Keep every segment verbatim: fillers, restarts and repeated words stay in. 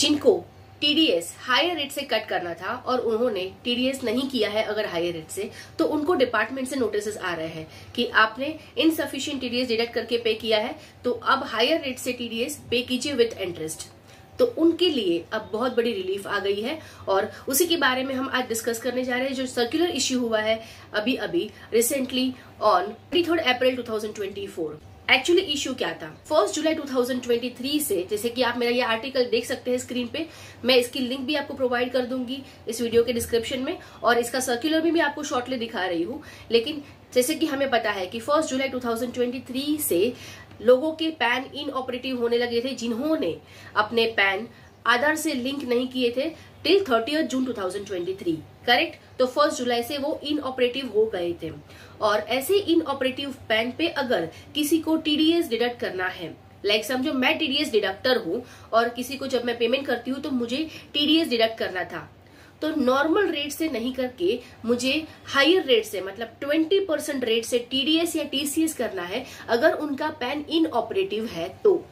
जिनको TDS higher rate से cut करना था और उन्होंने टीडीएस नहीं किया है अगर हायर रेट से, तो उनको डिपार्टमेंट से नोटिस आ रहे हैं कि आपने इनसफिशिएंट टीडीएस डिडक्ट करके पे किया है, तो अब हायर रेट से टीडीएस पे कीजिए विद इंटरेस्ट। तो उनके लिए अब बहुत बड़ी रिलीफ आ गई है और उसी के बारे में हम आज डिस्कस करने जा रहे हैं, जो सर्कुलर इश्यू हुआ है अभी अभी recently on twenty third April two thousand twenty four. Actually issue क्या था, first July two thousand twenty three से, जैसे कि आप मेरा ये आर्टिकल देख सकते हैं स्क्रीन पे, मैं इसकी लिंक भी आपको प्रोवाइड कर दूंगी इस वीडियो के डिस्क्रिप्शन में, और इसका सर्कुलर भी मैं आपको शॉर्टली दिखा रही हूँ। लेकिन जैसे कि हमें पता है कि first July two thousand twenty three से लोगों के पैन इनऑपरेटिव होने लगे थे जिन्होंने अपने पैन आधार से लिंक नहीं किए थे till thirtieth June two thousand twenty three, correct. तो फर्स्ट जुलाई से वो इनऑपरेटिव हो गए थे, और ऐसे इनऑपरेटिव पैन पे अगर किसी को टीडीएस डिडक्ट करना है, लाइक समझो मैं टीडीएस डिडक्टर हूँ और किसी को जब मैं पेमेंट करती हूँ तो मुझे टीडीएस डिडक्ट करना था, तो नॉर्मल रेट से नहीं करके मुझे हायर रेट से, मतलब ट्वेंटी परसेंट रेट से टीडीएस या टीसीएस करना है अगर उनका पैन इनऑपरेटिव है तो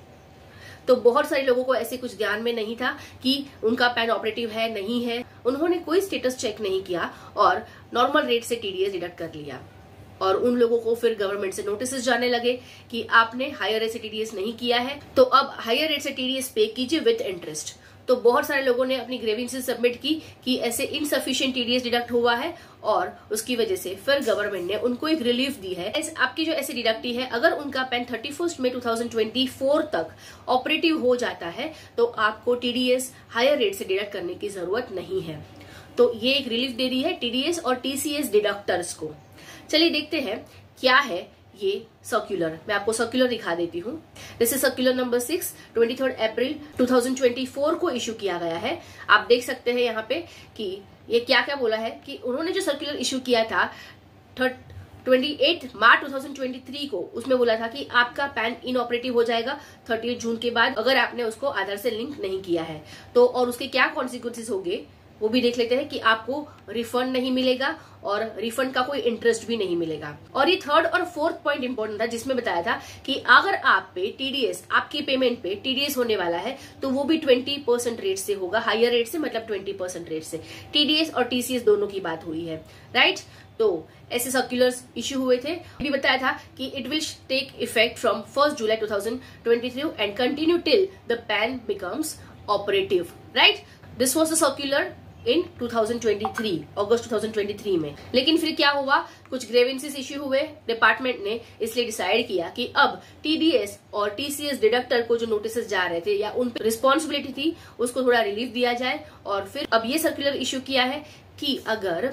तो बहुत सारे लोगों को ऐसे कुछ ध्यान में नहीं था कि उनका पैन ऑपरेटिव है नहीं है, उन्होंने कोई स्टेटस चेक नहीं किया और नॉर्मल रेट से टीडीएस डिडक्ट कर लिया, और उन लोगों को फिर गवर्नमेंट से नोटिस जाने लगे कि आपने हायर रेट से टीडीएस नहीं किया है, तो अब हायर रेट से टीडीएस पे कीजिए विद इंटरेस्ट। तो बहुत सारे लोगों ने अपनी ग्रीवेंसेस सबमिट की कि ऐसे इनसफिशिएंट टीडीएस डिडक्ट हुआ है, और उसकी वजह से फिर गवर्नमेंट ने उनको एक रिलीफ दी है। आपकी जो ऐसे डिडक्टी है, अगर उनका PAN thirty first May two thousand twenty four तक ऑपरेटिव हो जाता है तो आपको टीडीएस हायर रेट से डिडक्ट करने की जरूरत नहीं है। तो ये एक रिलीफ दे रही है टीडीएस और टीसीएस डिडक्टर्स को। चलिए देखते हैं क्या है ये सर्कुलर। मैं आपको सर्कुलर दिखा देती हूँ। जैसे circular number six twenty third April two thousand twenty four को इशू किया गया है। आप देख सकते हैं यहाँ पे कि ये क्या क्या बोला है कि उन्होंने जो सर्कुलर इशू किया था twenty eight March two thousand twenty three को, उसमें बोला था कि आपका पैन इनऑपरेटिव हो जाएगा थर्टियथ जून के बाद अगर आपने उसको आधार से लिंक नहीं किया है तो, और उसके क्या कॉन्सिक्वेंसेस होंगे वो भी देख लेते हैं कि आपको रिफंड नहीं मिलेगा और रिफंड का कोई इंटरेस्ट भी नहीं मिलेगा। और ये थर्ड और फोर्थ पॉइंट इंपॉर्टेंट था जिसमें बताया था कि अगर आप पे टीडीएस, आपकी पेमेंट पे टीडीएस होने वाला है तो वो भी ट्वेंटी परसेंट रेट से होगा, हायर रेट से, मतलब ट्वेंटी परसेंट रेट से। टीडीएस और टीसीएस दोनों की बात हुई है, राइट। तो ऐसे सर्कुलर्स इश्यू हुए थे। भी बताया था कि it will take effect from first July two thousand twenty three and continue till the PAN becomes operative, right. This was the circular in two thousand twenty three, August two thousand twenty three में। लेकिन फिर क्या हुआ, कुछ grievances issue हुए, department ने इसलिए decide किया कि अब टीडीएस और टीसीएस डिडक्टर को जो नोटिस जा रहे थे या उन पर रिस्पॉन्सिबिलिटी थी उसको थोड़ा रिलीफ दिया जाए। और फिर अब ये सर्कुलर इश्यू किया है कि अगर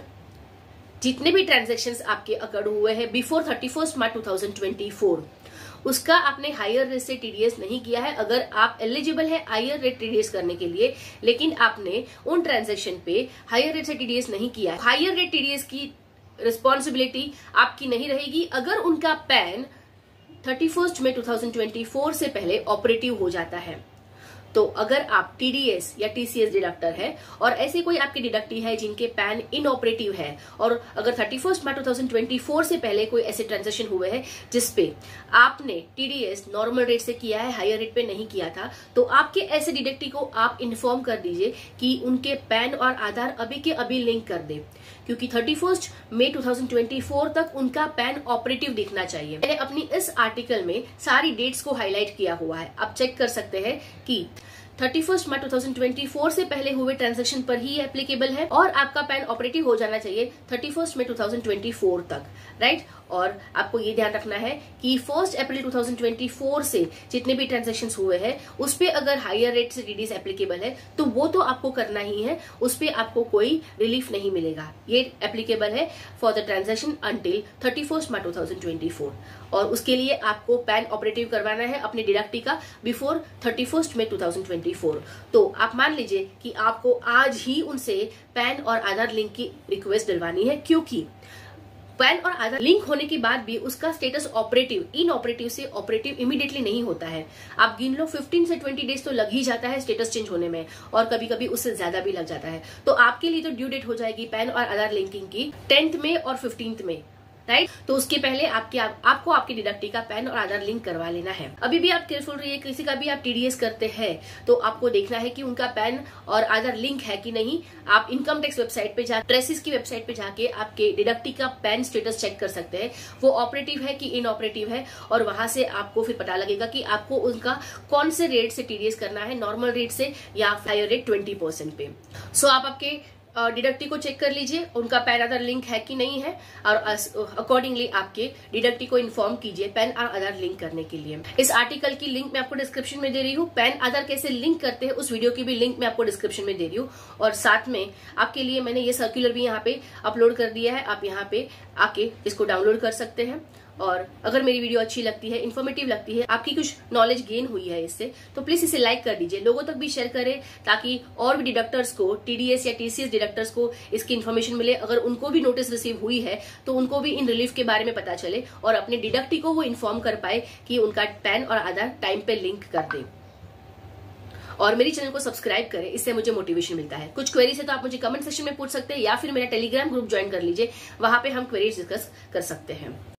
जितने भी ट्रांजेक्शन्स आपके अकड़ हुए हैं before thirty first March two thousand twenty four, उसका आपने हायर रेट से टीडीएस नहीं किया है, अगर आप एलिजिबल है हायर रेट टीडीएस करने के लिए, लेकिन आपने उन ट्रांजैक्शन पे हायर रेट से टीडीएस नहीं किया है, हायर रेट टीडीएस की रिस्पॉन्सिबिलिटी आपकी नहीं रहेगी अगर उनका PAN thirty first May two thousand twenty four से पहले ऑपरेटिव हो जाता है। तो अगर आप टीडीएस या टीसीएस डिडक्टर है और ऐसे कोई आपकी डिडक्टी है जिनके पैन इनऑपरेटिव है, और अगर thirty first March two thousand twenty four से पहले कोई ऐसे ट्रांजेक्शन हुए हैं जिसपे आपने टीडीएस नॉर्मल रेट से किया है, हायर रेट पे नहीं किया था, तो आपके ऐसे डिडक्टी को आप इन्फॉर्म कर दीजिए कि उनके पैन और आधार अभी के अभी लिंक कर दे, क्योंकि thirty first May two thousand twenty four तक उनका पैन ऑपरेटिव दिखना चाहिए। मैंने अपनी इस आर्टिकल में सारी डेट्स को हाईलाइट किया हुआ है, आप चेक कर सकते हैं कि thirty first March two thousand twenty four से पहले हुए ट्रांजैक्शन पर ही एप्लीकेबल है, और आपका पैन ऑपरेटिव हो जाना चाहिए thirty first May two thousand twenty four तक, राइट। और आपको ये ध्यान रखना है कि first April two thousand twenty four से जितने भी ट्रांजैक्शन हुए हैं उस पे अगर हायर रेट से टीडीएस एप्लीकेबल है तो वो तो आपको करना ही है, उस पे आपको कोई रिलीफ नहीं मिलेगा। ये एप्लीकेबल है for the transaction until thirty first March two thousand twenty four, और उसके लिए आपको पैन ऑपरेटिव करवाना है अपने डिडक्टी का before thirty first May two thousand twenty four. तो आप मान लीजिए कि आपको आज ही उनसे पैन और आधार लिंक की रिक्वेस्ट डलवानी है, क्योंकि पैन और आधार लिंक होने के बाद भी उसका स्टेटस ऑपरेटिव इनऑपरेटिव से ऑपरेटिव इमीडिएटली नहीं होता है। आप गिन लो फिफ्टीन से ट्वेंटी डेज तो लग ही जाता है स्टेटस चेंज होने में, और कभी कभी उससे ज्यादा भी लग जाता है। तो आपके लिए तो ड्यू डेट हो जाएगी पैन और आधार लिंकिंग की टेंथ में और फिफ्टींथ में, राइट। तो उसके पहले आपके आप, आपको आपके डिडक्टी का पैन और आधार लिंक करवा लेना है। अभी भी आप केयरफुल रहिए, किसी का भी आप टीडीएस करते हैं तो आपको देखना है कि उनका पैन और आधार लिंक है कि नहीं। आप इनकम टैक्स वेबसाइट पे जा ट्रेसिस की वेबसाइट पे जाके आपके डिडक्टी का पैन स्टेटस चेक कर सकते हैं, वो ऑपरेटिव है कि इनऑपरेटिव है, और वहां से आपको फिर पता लगेगा कि आपको उनका कौन से रेट से टीडीएस करना है, नॉर्मल रेट से या हायर रेट ट्वेंटी परसेंट पे। सो आप आपके डिडक्टी को चेक कर लीजिए, उनका पैन आधार लिंक है कि नहीं है, और अकॉर्डिंगली आपके डिडक्टी को इन्फॉर्म कीजिए पैन और आधार लिंक करने के लिए। इस आर्टिकल की लिंक मैं आपको डिस्क्रिप्शन में दे रही हूँ। पैन आधार कैसे लिंक करते हैं उस वीडियो की भी लिंक मैं आपको डिस्क्रिप्शन में दे रही हूँ, और साथ में आपके लिए मैंने ये सर्कुलर भी यहाँ पे अपलोड कर दिया है, आप यहाँ पे आके इसको डाउनलोड कर सकते हैं। और अगर मेरी वीडियो अच्छी लगती है, इन्फॉर्मेटिव लगती है, आपकी कुछ नॉलेज गेन हुई है इससे, तो प्लीज इसे लाइक कर दीजिए, लोगों तक भी शेयर करें, ताकि और भी डिडक्टर्स को, टीडीएस या टीसीएस डिडक्टर्स को इसकी इन्फॉर्मेशन मिले। अगर उनको भी नोटिस रिसीव हुई है तो उनको भी इन रिलीफ के बारे में पता चले और अपने डिडक्टी को वो इन्फॉर्म कर पाए कि उनका पैन और आधार टाइम पे लिंक कर दे। और मेरी चैनल को सब्सक्राइब करें, इससे मुझे मोटिवेशन मिलता है। कुछ क्वेरीज है तो आप मुझे कमेंट सेक्शन में पूछ सकते हैं, या फिर मेरा टेलीग्राम ग्रुप ज्वाइन कर लीजिए, वहां पे हम क्वेरीज डिस्कस कर सकते हैं।